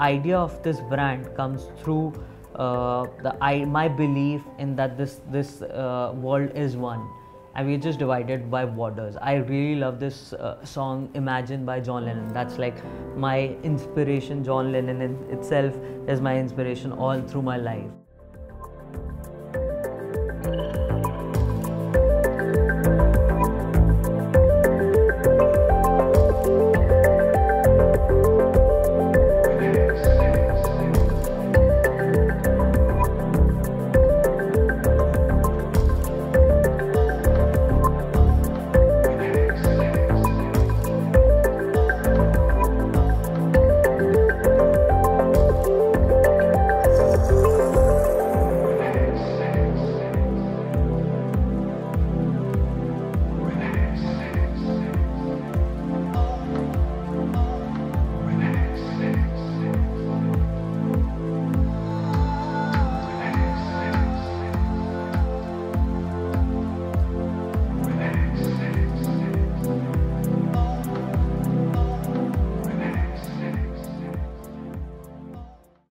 idea of this brand comes through my belief in that this world is one, and we're just divided by borders. I really love this song Imagine by John Lennon. That's like my inspiration. John Lennon in itself is my inspiration all through my life.